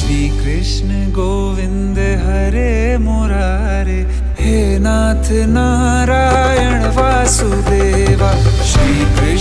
श्री कृष्ण गोविंद हरे मुरारे, हे नाथ नारायण वासुदेवा। श्री कृष्ण